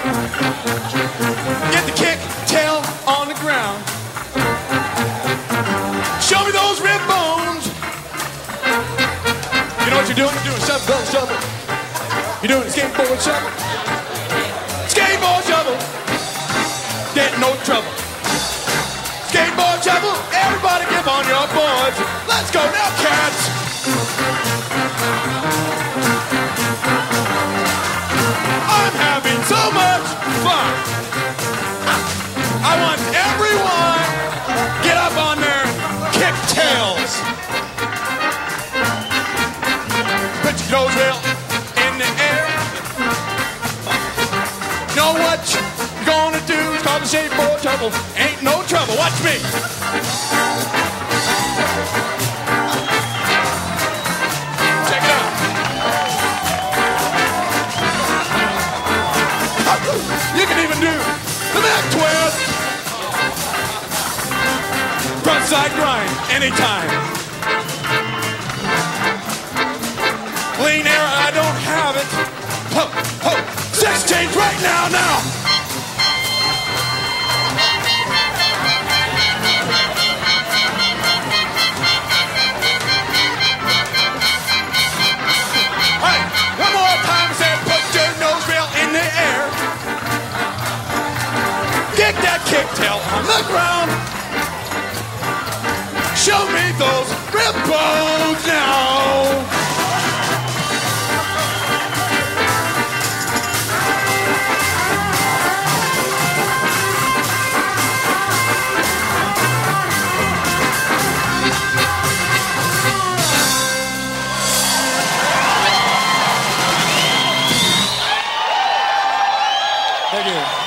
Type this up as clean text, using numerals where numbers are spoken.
Get the kick, tail on the ground. Show me those rib bones. You know what you're doing? You're doing shuffle, shuffle. You're doing skateboard shuffle. Skateboard shuffle. Get in no trouble. Skateboard shuffle. Everybody give on your boards. Let's go now, cats. I'm having so much fun. I want everyone get up on their kick tails. Put your nose wheel in the air. You know what you're gonna do? It's called the skateboard shuffle. Ain't no trouble. Watch me. You can even do the back twist. Front side grind anytime. Lean air, I don't have it. Ho, ho, sex change right now, now. Hey, one more time, say put your nose wheel in the air. Kick that kick tail on the ground. Show me those rib bones now. Thank you.